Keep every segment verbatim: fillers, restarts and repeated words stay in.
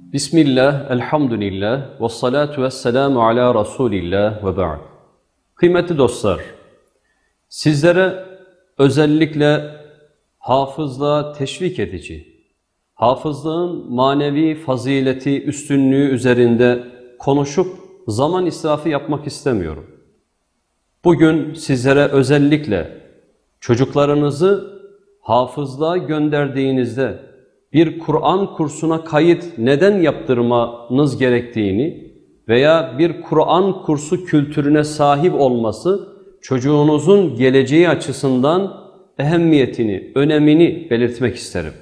Bismillah, elhamdülillah, ve salatu ve selamu ala Resulillah ve ba'd. Kıymetli dostlar, sizlere özellikle hafızlığa teşvik edici, hafızlığın manevi fazileti, üstünlüğü üzerinde konuşup zaman israfı yapmak istemiyorum. Bugün sizlere özellikle çocuklarınızı hafızlığa gönderdiğinizde bir Kur'an kursuna kayıt neden yaptırmanız gerektiğini veya bir Kur'an kursu kültürüne sahip olması çocuğunuzun geleceği açısından ehemmiyetini, önemini belirtmek isterim.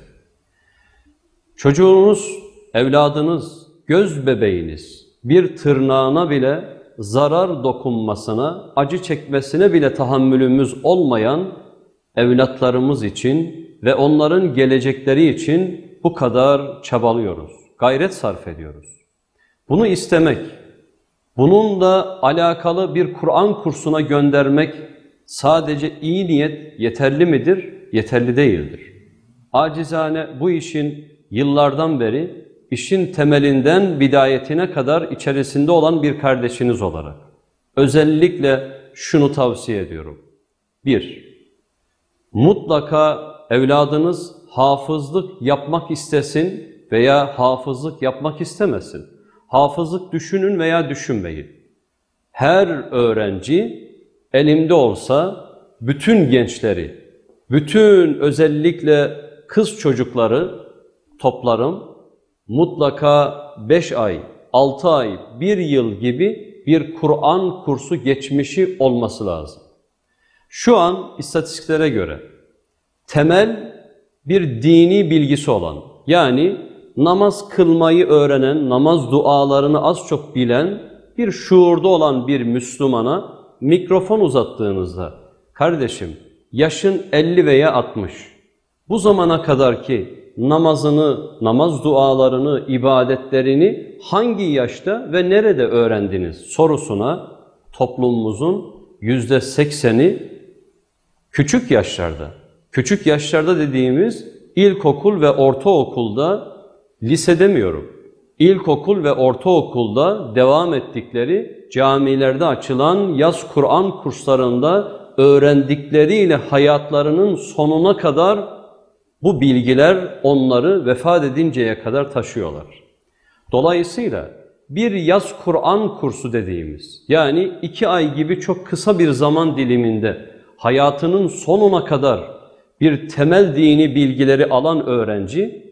Çocuğunuz, evladınız, göz bebeğiniz bir tırnağına bile zarar dokunmasına, acı çekmesine bile tahammülümüz olmayan evlatlarımız için ve onların gelecekleri için bu kadar çabalıyoruz, gayret sarf ediyoruz. Bunu istemek, bununla alakalı bir Kur'an kursuna göndermek sadece iyi niyet yeterli midir? Yeterli değildir. Acizane bu işin yıllardan beri, işin temelinden bidayetine kadar içerisinde olan bir kardeşiniz olarak özellikle şunu tavsiye ediyorum. Bir, mutlaka evladınız hafızlık yapmak istesin veya hafızlık yapmak istemesin. Hafızlık düşünün veya düşünmeyin. Her öğrenci elimde olsa bütün gençleri, bütün özellikle kız çocukları toplarım. Mutlaka beş ay, altı ay, bir yıl gibi bir Kur'an kursu geçmişi olması lazım. Şu an istatistiklere göre temel bir dini bilgisi olan, yani namaz kılmayı öğrenen, namaz dualarını az çok bilen bir şuurda olan bir Müslümana mikrofon uzattığınızda, kardeşim yaşın elli veya altmış, bu zamana kadar ki namazını, namaz dualarını, ibadetlerini hangi yaşta ve nerede öğrendiniz sorusuna toplumumuzun yüzde sekseni küçük yaşlarda, küçük yaşlarda dediğimiz ilkokul ve ortaokulda, lise demiyorum, ilkokul ve ortaokulda devam ettikleri camilerde açılan yaz Kur'an kurslarında öğrendikleriyle hayatlarının sonuna kadar bu bilgiler onları vefat edinceye kadar taşıyorlar. Dolayısıyla bir yaz Kur'an kursu dediğimiz, yani iki ay gibi çok kısa bir zaman diliminde hayatının sonuna kadar bir temel dini bilgileri alan öğrenci,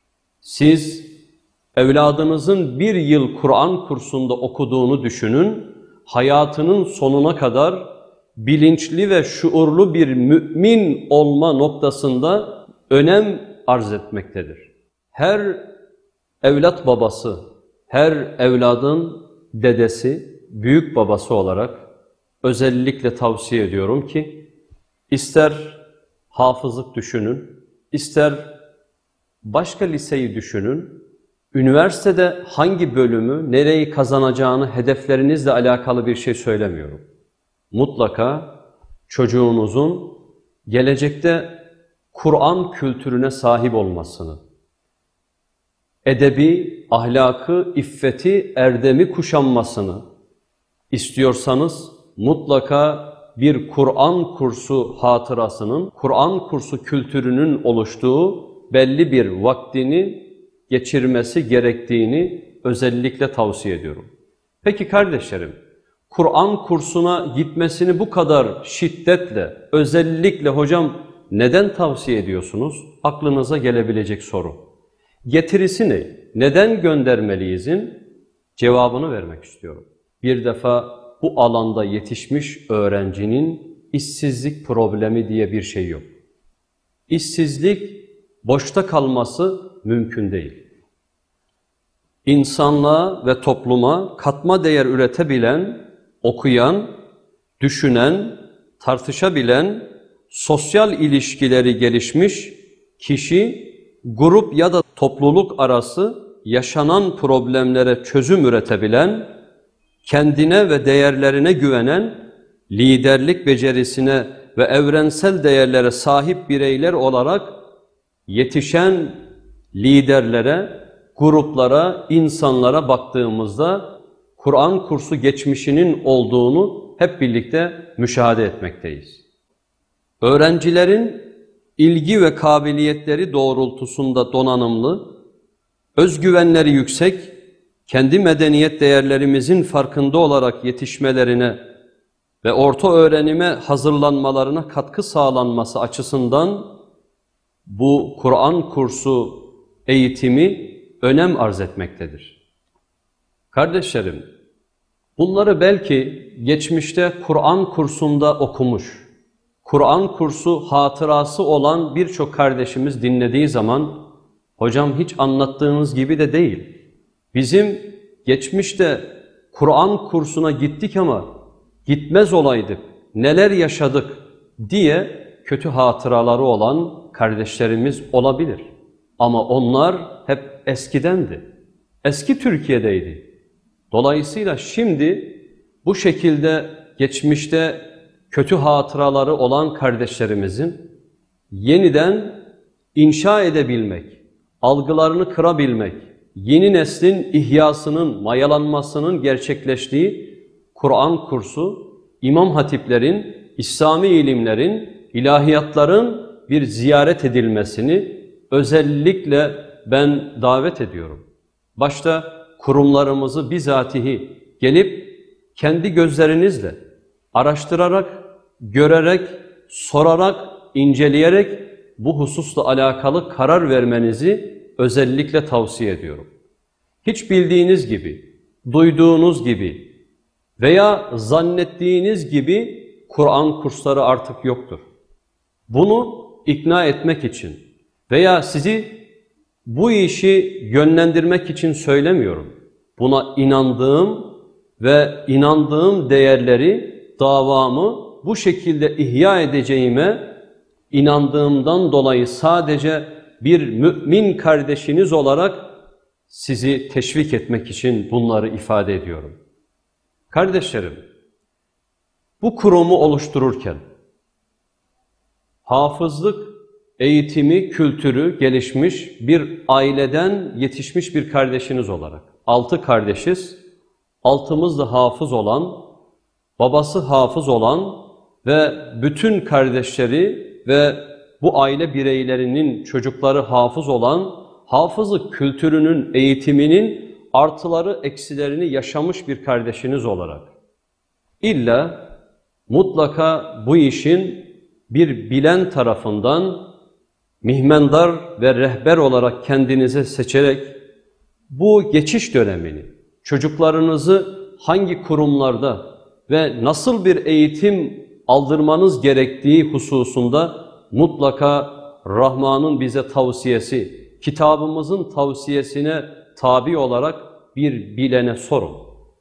siz evladınızın bir yıl Kur'an kursunda okuduğunu düşünün, hayatının sonuna kadar bilinçli ve şuurlu bir mümin olma noktasında önem arz etmektedir. Her evlat babası, her evladın dedesi, büyük babası olarak özellikle tavsiye ediyorum ki, ister hafızlık düşünün, ister başka liseyi düşünün, üniversitede hangi bölümü, nereyi kazanacağını hedeflerinizle alakalı bir şey söylemiyorum. Mutlaka çocuğunuzun gelecekte Kur'an kültürüne sahip olmasını, edebi, ahlakı, iffeti, erdemi kuşanmasını istiyorsanız mutlaka bir Kur'an kursu hatırasının, Kur'an kursu kültürünün oluştuğu belli bir vaktini geçirmesi gerektiğini özellikle tavsiye ediyorum. Peki kardeşlerim, Kur'an kursuna gitmesini bu kadar şiddetle, özellikle hocam neden tavsiye ediyorsunuz? Aklınıza gelebilecek soru. Getirisi ne? Neden göndermeliyizin? Cevabını vermek istiyorum. Bir defa bu alanda yetişmiş öğrencinin işsizlik problemi diye bir şey yok. İşsizlik, boşta kalması mümkün değil. İnsanlığa ve topluma katma değer üretebilen, okuyan, düşünen, tartışabilen, sosyal ilişkileri gelişmiş kişi, grup ya da topluluk arası yaşanan problemlere çözüm üretebilen, kendine ve değerlerine güvenen, liderlik becerisine ve evrensel değerlere sahip bireyler olarak yetişen liderlere gruplara, insanlara baktığımızda Kur'an kursu geçmişinin olduğunu hep birlikte müşahede etmekteyiz. Öğrencilerin ilgi ve kabiliyetleri doğrultusunda donanımlı, özgüvenleri yüksek, kendi medeniyet değerlerimizin farkında olarak yetişmelerine ve orta öğrenime hazırlanmalarına katkı sağlanması açısından bu Kur'an kursu eğitimi önem arz etmektedir. Kardeşlerim, bunları belki geçmişte Kur'an kursunda okumuş, Kur'an kursu hatırası olan birçok kardeşimiz dinlediği zaman, hocam hiç anlattığınız gibi de değil. Bizim geçmişte Kur'an kursuna gittik ama gitmez olaydık, neler yaşadık diye kötü hatıraları olan kardeşlerimiz olabilir. Ama onlar hep eskidendi. Eski Türkiye'deydi. Dolayısıyla şimdi bu şekilde geçmişte kötü hatıraları olan kardeşlerimizin yeniden inşa edebilmek, algılarını kırabilmek, yeni neslin ihyasının, mayalanmasının gerçekleştiği Kur'an kursu, imam hatiplerin, İslami ilimlerin, ilahiyatların bir ziyaret edilmesini özellikle ben davet ediyorum. Başta kurumlarımızı bizatihi gelip kendi gözlerinizle araştırarak, görerek, sorarak, inceleyerek bu hususla alakalı karar vermenizi özellikle tavsiye ediyorum. Hiç bildiğiniz gibi, duyduğunuz gibi veya zannettiğiniz gibi Kur'an kursları artık yoktur. Bunu ikna etmek için veya sizi bu işi yönlendirmek için söylemiyorum. Buna inandığım ve inandığım değerleri, davamı bu şekilde ihya edeceğime inandığımdan dolayı sadece bir mümin kardeşiniz olarak sizi teşvik etmek için bunları ifade ediyorum. Kardeşlerim, bu kurumu oluştururken hafızlık eğitimi, kültürü gelişmiş bir aileden yetişmiş bir kardeşiniz olarak, altı kardeşiz, altımız da hafız olan, babası hafız olan ve bütün kardeşleri ve bu aile bireylerinin çocukları hafız olan, hafızlık kültürünün, eğitiminin artıları, eksilerini yaşamış bir kardeşiniz olarak, İlla mutlaka bu işin bir bilen tarafından mihmendar ve rehber olarak kendinize seçerek bu geçiş dönemini, çocuklarınızı hangi kurumlarda ve nasıl bir eğitim aldırmanız gerektiği hususunda mutlaka Rahman'ın bize tavsiyesi, kitabımızın tavsiyesine tabi olarak bir bilene sorun.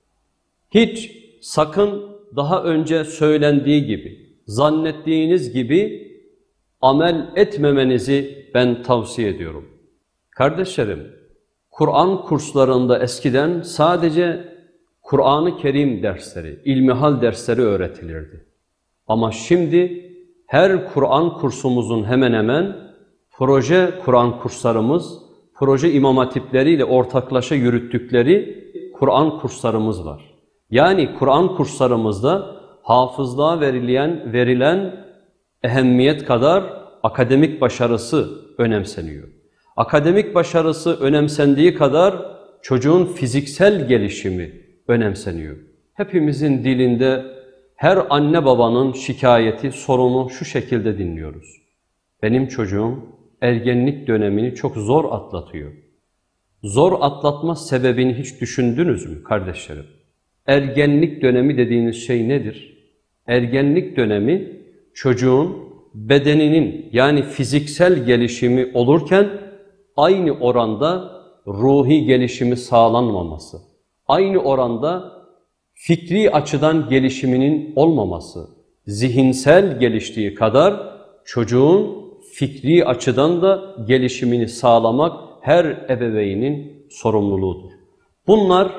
Hiç sakın daha önce söylendiği gibi, zannettiğiniz gibi amel etmemenizi ben tavsiye ediyorum. Kardeşlerim, Kur'an kurslarında eskiden sadece Kur'an-ı Kerim dersleri, ilmihal dersleri öğretilirdi. Ama şimdi her Kur'an kursumuzun hemen hemen proje Kur'an kurslarımız, proje imam hatipleriyle ortaklaşa yürüttükleri Kur'an kurslarımız var. Yani Kur'an kurslarımızda hafızlığa verilen, verilen ehemmiyet kadar akademik başarısı önemseniyor. Akademik başarısı önemsendiği kadar çocuğun fiziksel gelişimi önemseniyor. Hepimizin dilinde her anne babanın şikayeti, sorunu şu şekilde dinliyoruz. Benim çocuğum ergenlik dönemini çok zor atlatıyor. Zor atlatma sebebini hiç düşündünüz mü kardeşlerim? Ergenlik dönemi dediğiniz şey nedir? Ergenlik dönemi çocuğun bedeninin yani fiziksel gelişimi olurken aynı oranda ruhi gelişimi sağlanmaması, aynı oranda fikri açıdan gelişiminin olmaması, zihinsel geliştiği kadar çocuğun fikri açıdan da gelişimini sağlamak her ebeveynin sorumluluğudur. Bunlar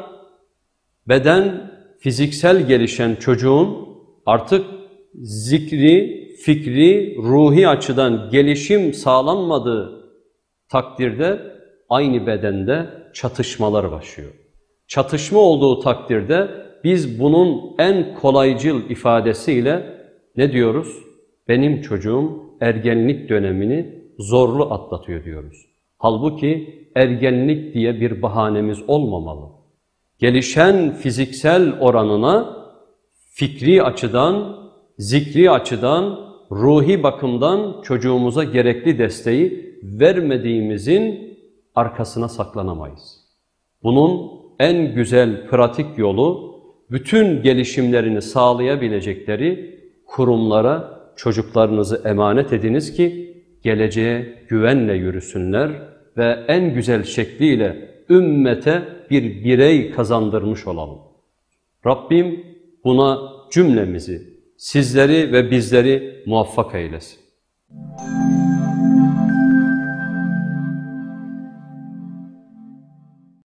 beden, fiziksel gelişen çocuğun artık zikri, fikri, ruhi açıdan gelişim sağlanmadığı takdirde aynı bedende çatışmalar başlıyor. Çatışma olduğu takdirde biz bunun en kolaycıl ifadesiyle ne diyoruz? Benim çocuğum ergenlik dönemini zorlu atlatıyor diyoruz. Halbuki ergenlik diye bir bahanemiz olmamalı. Gelişen fiziksel oranına fikri açıdan, zikri açıdan, ruhi bakımdan çocuğumuza gerekli desteği vermediğimizin arkasına saklanamayız. Bunun en güzel pratik yolu bütün gelişimlerini sağlayabilecekleri kurumlara çocuklarınızı emanet ediniz ki geleceğe güvenle yürüsünler ve en güzel şekliyle ümmete bir birey kazandırmış olalım. Rabbim buna cümlemizi, sizleri ve bizleri muvaffak eylesin.